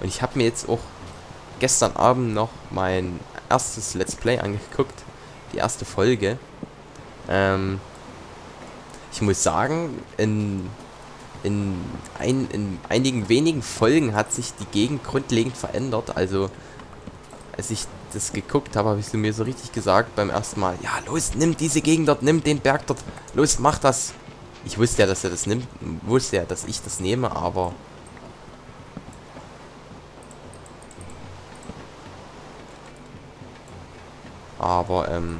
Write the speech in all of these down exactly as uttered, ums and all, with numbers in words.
Und ich habe mir jetzt auch gestern Abend noch mein erstes Let's Play angeguckt. Die erste Folge. Ähm, ich muss sagen, in, in, ein, in einigen wenigen Folgen hat sich die Gegend grundlegend verändert. Also, als ich das geguckt habe, habe ich mir so richtig gesagt beim ersten Mal, ja, los, nimm diese Gegend dort, nimm den Berg dort, los, mach das. Ich wusste ja, dass er das nimmt, wusste ja, dass ich das nehme, aber... Aber, ähm...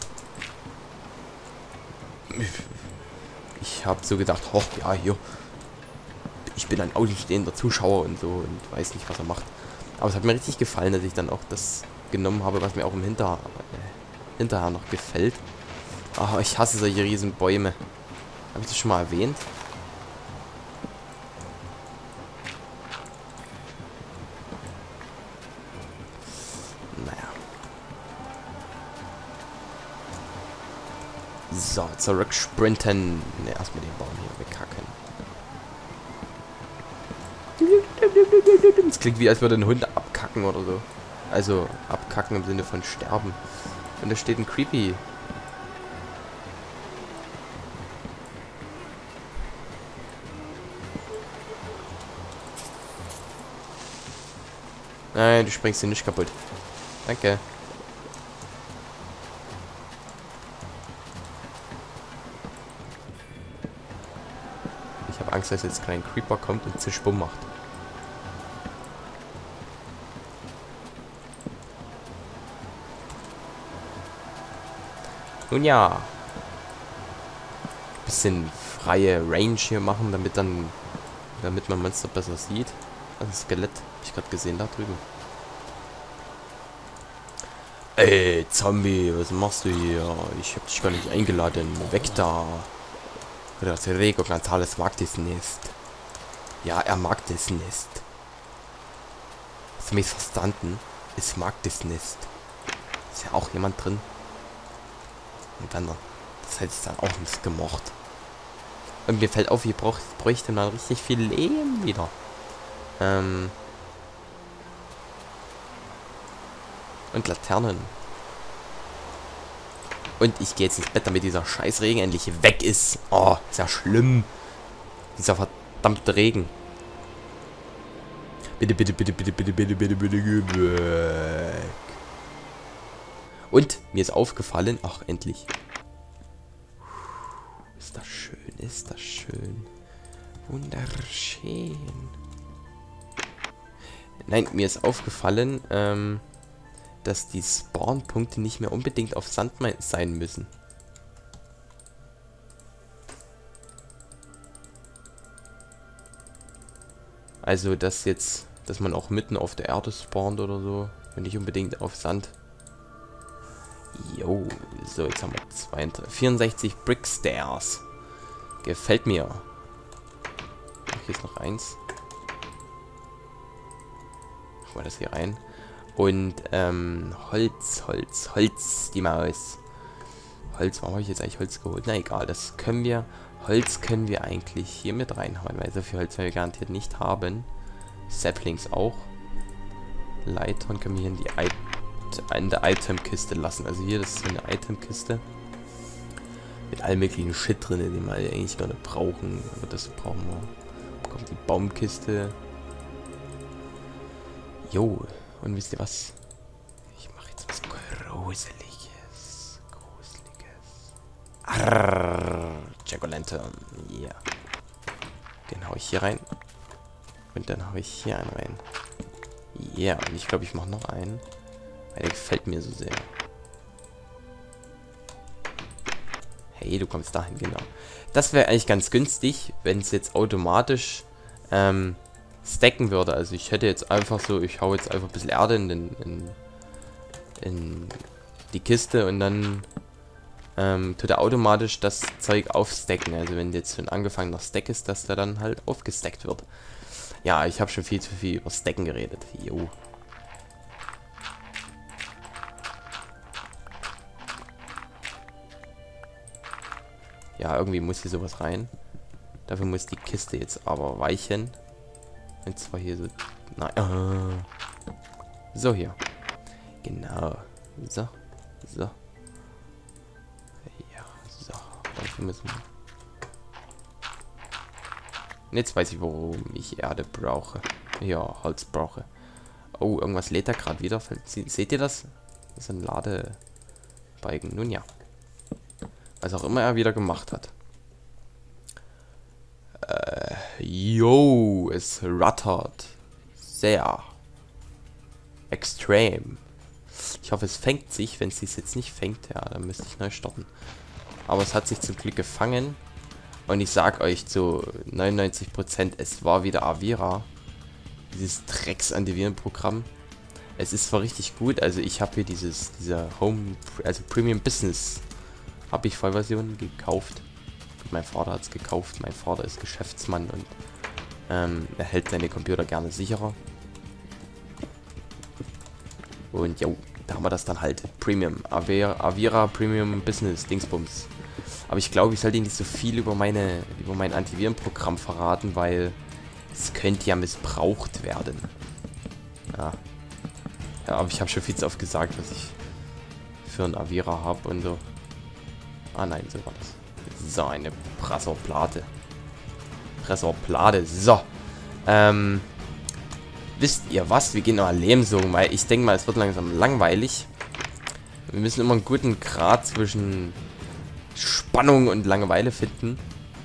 Ich habe so gedacht, hoch, ja, hier. Ich bin ein außenstehender Zuschauer und so und weiß nicht, was er macht. Aber es hat mir richtig gefallen, dass ich dann auch das genommen habe, was mir auch im Hinter, äh, hinterher noch gefällt. Aber ich hasse solche riesen Bäume. Habe ich das schon mal erwähnt? Naja. So, zurück sprinten. Ne, erstmal den Baum hier weghacken. Es klingt wie, als würde ein Hund abkacken oder so. Also, abkacken im Sinne von sterben. Und da steht ein Creepy. Nein, du springst ihn nicht kaputt. Danke. Ich habe Angst, dass jetzt kein Creeper kommt und Zischbumm macht. Nun ja. Bisschen freie Range hier machen, damit dann, damit man Monster besser sieht. Das Skelett habe ich gerade gesehen da drüben. Ey, Zombie, was machst du hier? Ich hab dich gar nicht eingeladen. Weg da. Das Rego Gonzales mag das nicht. Ja, er mag das nicht. Hast du mich verstanden? Es mag das nicht. Ist ja auch jemand drin. Und dann, das hätte ich dann auch nicht gemocht. Und mir fällt auf, ihr braucht, bräuchte mal richtig viel Lehm wieder. Ähm. Und Laternen. Und ich gehe jetzt ins Bett, damit dieser scheiß Regen endlich weg ist. Oh, ist ja schlimm. Dieser verdammte Regen. Bitte, bitte, bitte, bitte, bitte, bitte, bitte, bitte, geh weg. Und mir ist aufgefallen, ach, endlich. Ist das schön, ist das schön. Wunderschön. Nein, mir ist aufgefallen, ähm, dass die Spawn-Punkte nicht mehr unbedingt auf Sand sein müssen. Also, dass jetzt, dass man auch mitten auf der Erde spawnt oder so, und nicht unbedingt auf Sand. Jo, so, jetzt haben wir zweiunddreißig, vierundsechzig Brickstairs. Gefällt mir. Ach, hier ist noch eins. Machen wir das hier rein. Und, ähm, Holz, Holz, Holz, die Maus. Holz, warum habe ich jetzt eigentlich Holz geholt? Na egal, das können wir, Holz können wir eigentlich hier mit reinhauen, weil so viel Holz werden wir garantiert nicht haben. Saplings auch. Leitern können wir hier in die I in der Itemkiste lassen. Also hier, das ist so eine Itemkiste. Mit allem möglichen Shit drin, den wir eigentlich gar nicht brauchen. Aber das brauchen wir. Da kommt die Baumkiste. Jo. Und wisst ihr was? Ich mache jetzt was Gruseliges. Gruseliges. Arrrrrr. Jack-o'-lantern. Ja. Yeah. Den hau ich hier rein. Und dann hau ich hier einen rein. Ja, yeah. Und ich glaube, ich mache noch einen. Weil der gefällt mir so sehr. Hey, du kommst dahin, genau. Das wäre eigentlich ganz günstig, wenn es jetzt automatisch ähm, stacken würde. Also ich hätte jetzt einfach so, ich hau jetzt einfach ein bisschen Erde in, den, in, in die Kiste und dann ähm, tut er automatisch das Zeug aufstacken. Also wenn jetzt so ein angefangener Stack ist, dass der dann halt aufgestackt wird. Ja, ich habe schon viel zu viel über Stacken geredet. Jo. Ja, irgendwie muss hier sowas rein. Dafür muss die Kiste jetzt aber weichen. Und zwar hier so Nein. Ah. So, hier. Genau. So. So. Ja, so. Dafür müssen wir. Und jetzt weiß ich, warum ich Erde brauche. Ja, Holz brauche. Oh, irgendwas lädt da gerade wieder. Seht ihr das? Das ist ein Ladebalken. Nun ja. Was auch immer er wieder gemacht hat. Äh, yo, es rattert. Sehr. Extrem. Ich hoffe, es fängt sich. Wenn es sich jetzt nicht fängt, ja, dann müsste ich neu starten. Aber es hat sich zum Glück gefangen. Und ich sag euch zu neunundneunzig Prozent, es war wieder Avira. Dieses Drecks-Antivirenprogramm. Es ist zwar richtig gut, also ich habe hier dieses, dieser Home, also Premium Business, habe ich Vollversion gekauft. Mein Vater hat es gekauft, mein Vater ist Geschäftsmann und ähm, er hält seine Computer gerne sicherer. Und jo, da haben wir das dann halt. Premium, Avira, Avira Premium Business, Dingsbums. Aber ich glaube, ich sollte nicht so viel über meine, über mein Antivirenprogramm verraten, weil es könnte ja missbraucht werden. Ja. Ja, aber ich habe schon viel zu oft gesagt, was ich für ein Avira habe und so. Ah nein, so war das. So, eine Pressorplate. Pressorplate, so. Ähm, wisst ihr was? Wir gehen mal Lehm suchen, weil ich denke mal, es wird langsam langweilig. Wir müssen immer einen guten Grad zwischen Spannung und Langeweile finden.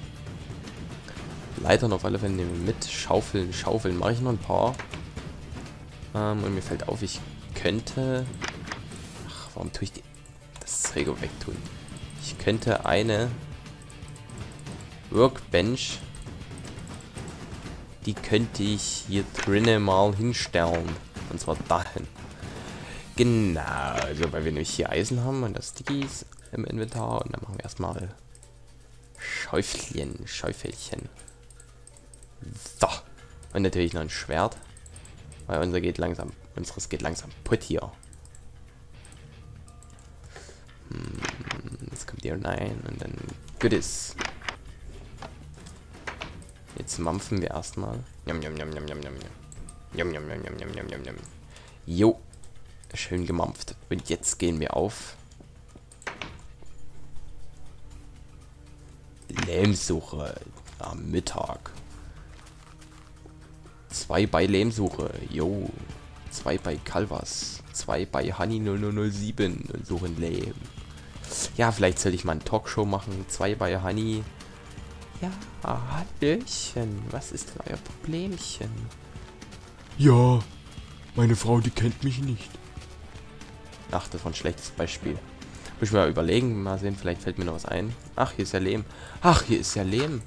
Leitern auf alle Fälle nehmen wir mit. Schaufeln, Schaufeln mache ich noch ein paar. Ähm, und mir fällt auf, ich könnte... Ach, warum tue ich die... das Träger wegtun? Ich könnte eine Workbench, die könnte ich hier drinnen mal hinstellen. Und zwar dahin. Genau, also weil wir nämlich hier Eisen haben und das Stickies im Inventar. Und dann machen wir erstmal Schäufchen, Schäufelchen. So. Und natürlich noch ein Schwert. Weil unser geht langsam, unseres geht langsam putt hier. Hm, jetzt kommt hier rein und dann Goodies. Jetzt mampfen wir erstmal. Jam, jam, jam, jam, jam, jam. Jam, jam, jam, jam, jam, jam, jam, jam. Jo. Schön gemampft. Und jetzt gehen wir auf Lehmsuche am Mittag. Zwei bei Lehmsuche. Jo. Zwei bei Calvas. Zwei bei Honey null null null sieben und suchen Lehm. Ja, vielleicht soll ich mal eine Talkshow machen. Zwei bei Honey. Ja, Hallöchen. Was ist denn euer Problemchen? Ja, meine Frau, die kennt mich nicht. Ach, das war ein schlechtes Beispiel. Muss ich mal überlegen. Mal sehen, vielleicht fällt mir noch was ein. Ach, hier ist ja Lehm. Ach, hier ist ja Lehm.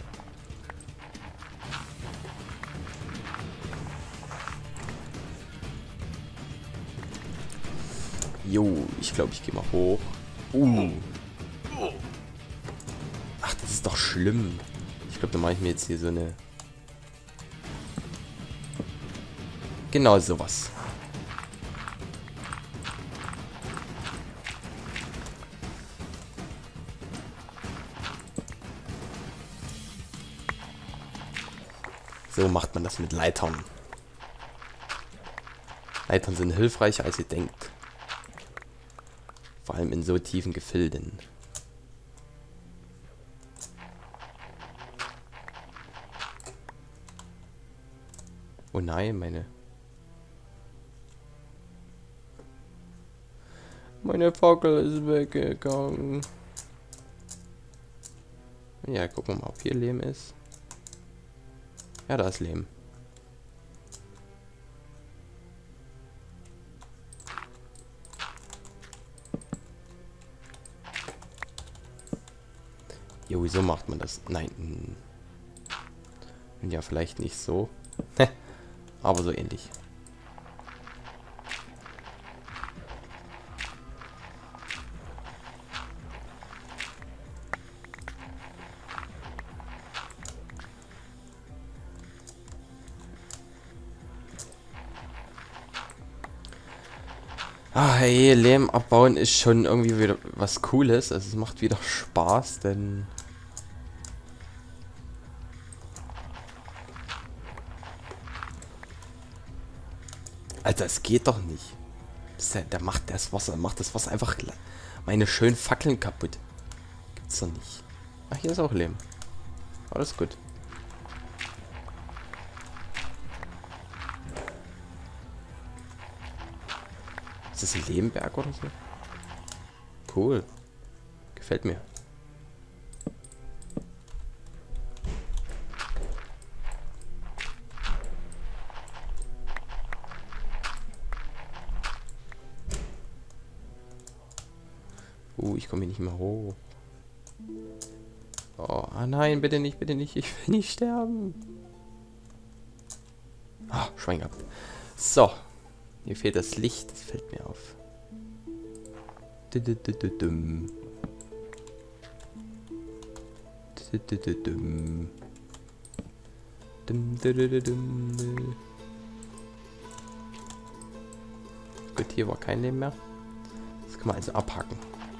Jo, ich glaube, ich gehe mal hoch. Uh. Ach, das ist doch schlimm. Ich glaube, da mache ich mir jetzt hier so eine... Genau sowas. So macht man das mit Leitern. Leitern sind hilfreicher, als ihr denkt. Vor allem in so tiefen Gefilden. Oh nein, meine... Meine Fackel ist weggegangen. Ja, gucken wir mal, ob hier Lehm ist. Ja, da ist Lehm. Jo, wieso macht man das? Nein. Ja, vielleicht nicht so. Aber so ähnlich. Ah, hey, Lehm abbauen ist schon irgendwie wieder was Cooles. Also es macht wieder Spaß, denn... Alter, es geht doch nicht. Das ist ja, der macht das Wasser, macht das Wasser einfach meine schönen Fackeln kaputt. Gibt's doch nicht. Ach, hier ist auch Lehm. Alles gut. Ist das ein Lehmberg oder so? Cool. Gefällt mir. Uh, ich komme hier nicht mehr hoch. Oh, ah nein, bitte nicht, bitte nicht. Ich will nicht sterben. Ah, Schwein gehabt. So. Mir fehlt das Licht, das fällt mir auf. Dum. Dum. Dum. Gut, hier war kein Leben mehr. Das kann man also abhaken.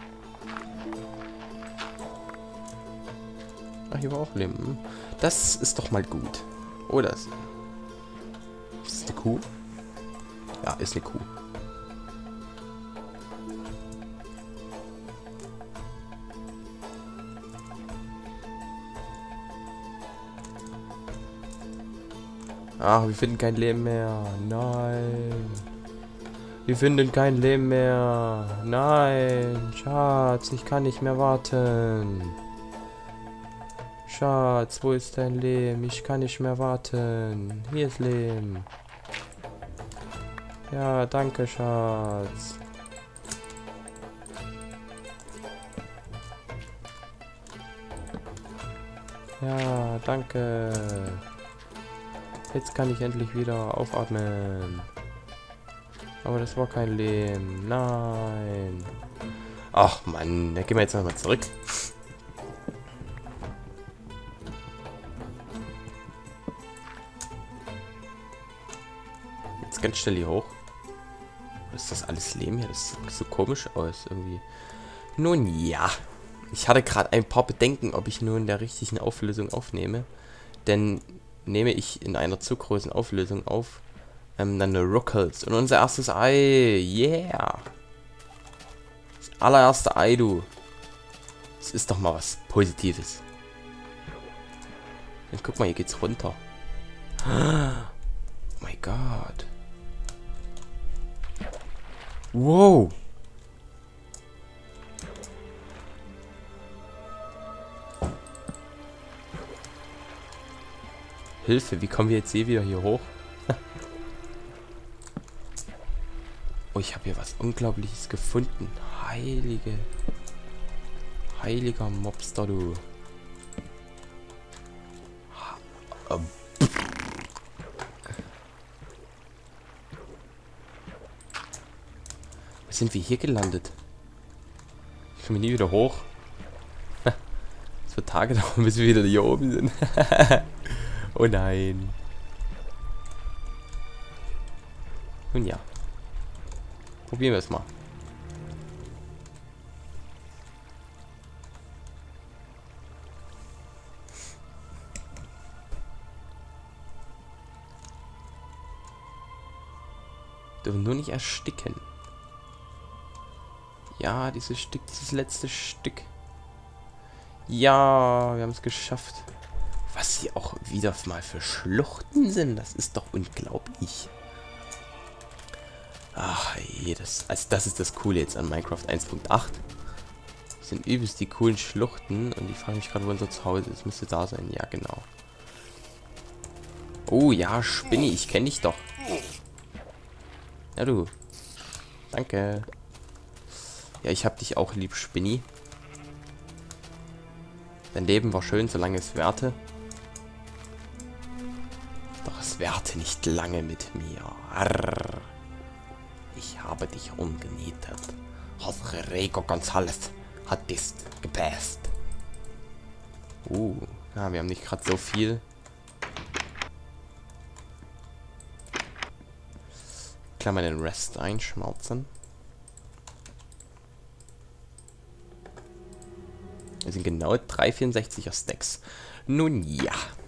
Ach, hier war auch Leben. Das ist doch mal gut. Oh, das. Ist das eine Kuh? Ja, ist eine Kuh. Ach, wir finden kein Leben mehr. Nein. Wir finden kein Leben mehr. Nein. Schatz, ich kann nicht mehr warten. Schatz, wo ist dein Leben? Ich kann nicht mehr warten. Hier ist Leben. Ja, danke, Schatz. Ja, danke. Jetzt kann ich endlich wieder aufatmen. Aber das war kein Leben. Nein. Ach Mann, da gehen wir jetzt nochmal zurück. Jetzt ganz schnell hier hoch. Was ist das alles Lehm hier? Das sieht so komisch aus irgendwie. Nun ja. Ich hatte gerade ein paar Bedenken, ob ich nun in der richtigen Auflösung aufnehme. Denn nehme ich in einer zu großen Auflösung auf, ähm, dann ruckelt. Und unser erstes Ei. Yeah. Das allererste Ei, du. Das ist doch mal was Positives. Und guck mal, hier geht's runter. Oh mein Gott. Wow. Hilfe, wie kommen wir jetzt hier wieder hier hoch? Oh, ich habe hier was Unglaubliches gefunden. Heilige. Heiliger Mobster, du. Ha, ähm. Wo sind wir hier gelandet? Ich komme nie wieder hoch. Es wird Tage dauern, bis wir wieder hier oben sind. Oh nein. Nun ja. Probieren wir es mal. Dürfen nur nicht ersticken. Ja, dieses Stück, dieses letzte Stück. Ja, wir haben es geschafft. Was hier auch wieder mal für Schluchten sind, das ist doch unglaublich. Ach, je, das, also das ist das Coole jetzt an Minecraft eins Punkt acht. Das sind übelst die coolen Schluchten und ich frage mich gerade, wo unser Zuhause ist. Müsste da sein, ja genau. Oh ja, Spinni, ich kenne dich doch. Ja du. Danke. Ja, ich hab dich auch lieb, Spinni. Dein Leben war schön, solange es währte. Doch es währte nicht lange mit mir. Arr. Ich habe dich umgenietet. José Rico González hat dich gepasst. Uh, ja, wir haben nicht gerade so viel. Klar, mal den Rest einschmelzen. Wir sind genau drei vierundsechziger Stacks. Nun ja.